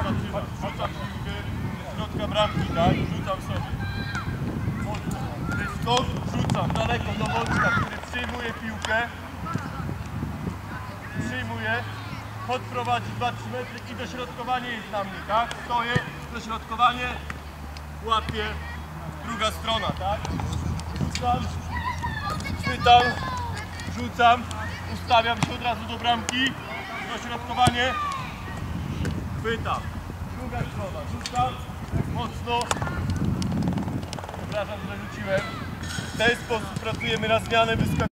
zaczynam. Rzucam piłkę do środka bramki, tak? Rzucam sobie. Stąd rzucam daleko do Wączka, który przyjmuje piłkę. Podprowadzi 2-3 metry i dośrodkowanie jest na mnie, tak? Stoję, dośrodkowanie, łapię, druga strona, tak? Rzucam, chwytam, rzucam, ustawiam się od razu do bramki, dośrodkowanie, chwytam, druga strona, rzucam, mocno, przepraszam, że rzuciłem. W ten sposób pracujemy na zmianę,